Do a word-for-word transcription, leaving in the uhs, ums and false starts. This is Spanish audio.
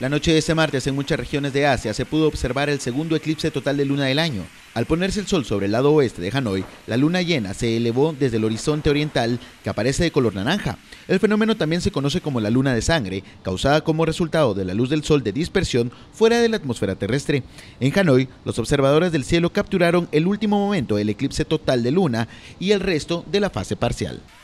La noche de este martes en muchas regiones de Asia se pudo observar el segundo eclipse total de luna del año. Al ponerse el sol sobre el lado oeste de Hanoi, la luna llena se elevó desde el horizonte oriental que aparece de color naranja. El fenómeno también se conoce como la luna de sangre, causada como resultado de la luz del sol de dispersión fuera de la atmósfera terrestre. En Hanoi, los observadores del cielo capturaron el último momento del eclipse total de luna y el resto de la fase parcial.